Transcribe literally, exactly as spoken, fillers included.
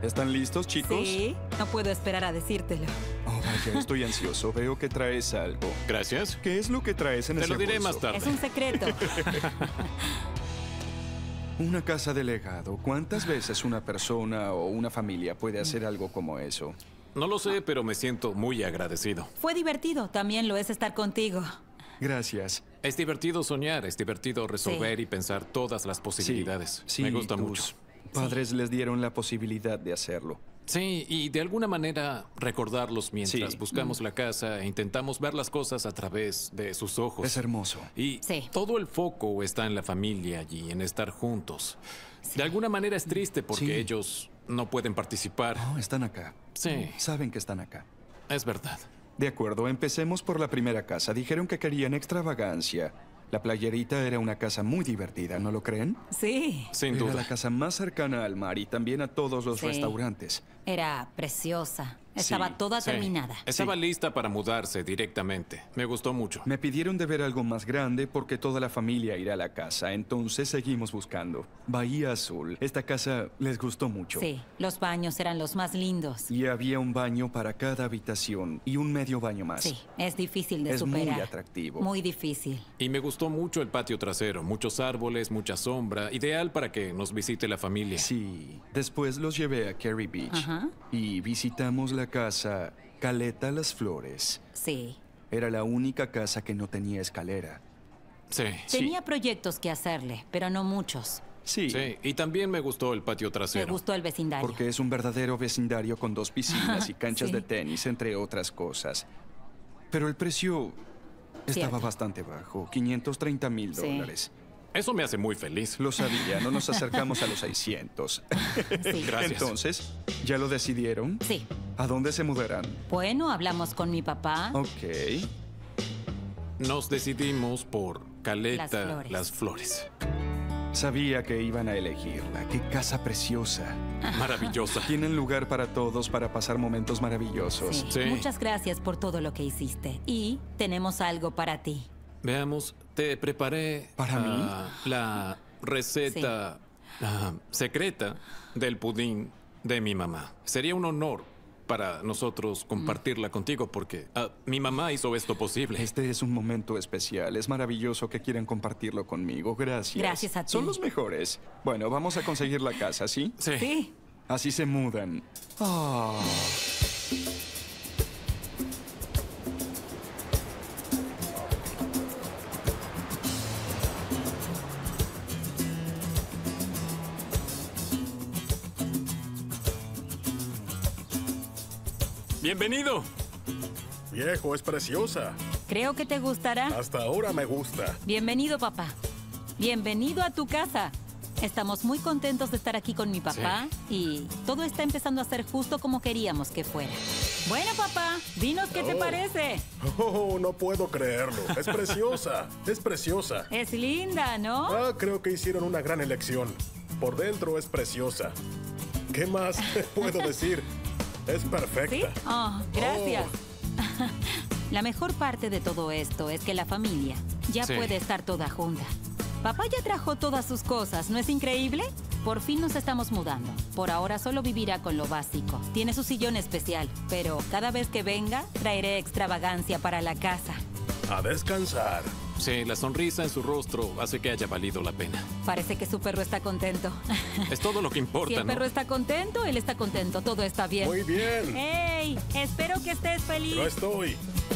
¿Están listos, chicos? Sí, no puedo esperar a decírtelo. Oh, vaya, estoy ansioso. Veo que traes algo. Gracias. ¿Qué es lo que traes en Te ese lo diré bolso? más tarde. Es un secreto. Una casa de legado. ¿Cuántas veces una persona o una familia puede hacer algo como eso? No lo sé, pero me siento muy agradecido. Fue divertido, también lo es estar contigo. Gracias. Es divertido soñar, es divertido resolver Sí. y pensar todas las posibilidades. Sí, me gusta tus mucho. padres les dieron la posibilidad de hacerlo. Sí, y de alguna manera recordarlos mientras Sí. buscamos la casa e intentamos ver las cosas a través de sus ojos. Es hermoso. Y Sí. todo el foco está en la familia allí, en estar juntos. De alguna manera es triste porque Sí. ellos no pueden participar. Oh, están acá. Sí, Saben que están acá. es verdad. De acuerdo, empecemos por la primera casa. Dijeron que querían extravagancia. La playerita era una casa muy divertida, ¿no lo creen? Sí, Sin Era duda. la casa más cercana al mar y también a todos los Sí. restaurantes. era preciosa. Estaba Sí, toda Sí. terminada. Estaba Sí. lista para mudarse directamente. Me gustó mucho. Me pidieron de ver algo más grande porque toda la familia irá a la casa, entonces seguimos buscando. Bahía Azul. Esta casa les gustó mucho. Sí, los baños eran los más lindos. Y había un baño para cada habitación y un medio baño más. Sí, es difícil de Es muy superar. atractivo. Muy difícil. Y me gustó mucho el patio trasero. Muchos árboles, mucha sombra. Ideal para que nos visite la familia. Sí. Después los llevé a Kerry Beach Ajá. y visitamos la casa Caleta Las Flores. Sí. Era la única casa que no tenía escalera. Sí. Sí. Tenía proyectos que hacerle, pero no muchos. Sí, Sí. Y también me gustó el patio Me trasero. gustó el vecindario. porque es un verdadero vecindario con dos piscinas y canchas Sí. de tenis, entre otras cosas. Pero el precio estaba Cierto. bastante bajo, quinientos treinta mil Sí. dólares. Eso me hace muy feliz. Lo sabía, no nos acercamos a los seiscientos. Sí. Gracias. Entonces, ¿ya lo decidieron? Sí. ¿A dónde se mudarán? Bueno, hablamos con mi papá. Ok. Nos decidimos por Caleta Las Flores. Las Flores. Sabía que iban a elegirla. ¡Qué casa preciosa! Maravillosa. Tienen lugar para todos para pasar momentos maravillosos. Sí. Sí. Muchas gracias por todo lo que hiciste. Y tenemos algo para ti. Veamos, te preparé ¿Para mí? ah, la receta ah, secreta del pudín de mi mamá. Sería un honor para nosotros compartirla contigo porque ah, mi mamá hizo esto posible. Este es un momento especial. Es maravilloso que quieran compartirlo conmigo. Gracias. Gracias a ti. Son los mejores. Bueno, vamos a conseguir la casa, ¿sí? Sí. Sí. Así se mudan. Ah. Bienvenido. Viejo, es preciosa. Creo que te gustará. Hasta ahora me gusta. Bienvenido, papá. Bienvenido a tu casa. Estamos muy contentos de estar aquí con mi papá y todo está empezando a ser justo como queríamos que fuera. Bueno, papá, dinos qué te Oh. parece. Oh, no puedo creerlo. Es preciosa. Es preciosa. Es linda, ¿no? Ah, creo que hicieron una gran elección. Por dentro es preciosa. ¿Qué más puedo decir? Es ¿Sí? perfecta. Oh, gracias. La mejor parte de todo esto es que la familia ya Sí. puede estar toda junta. Papá ya trajo todas sus cosas, ¿no es increíble? Por fin nos estamos mudando. Por ahora solo vivirá con lo básico. Tiene su sillón especial, pero cada vez que venga, traeré extravagancia para la casa. A descansar. Sí, la sonrisa en su rostro hace que haya valido la pena. Parece que su perro está contento. Es todo lo que Si importa, el perro ¿no? está contento, él está contento. Todo está bien. Muy bien. ¡Hey! Espero que estés feliz. Lo estoy.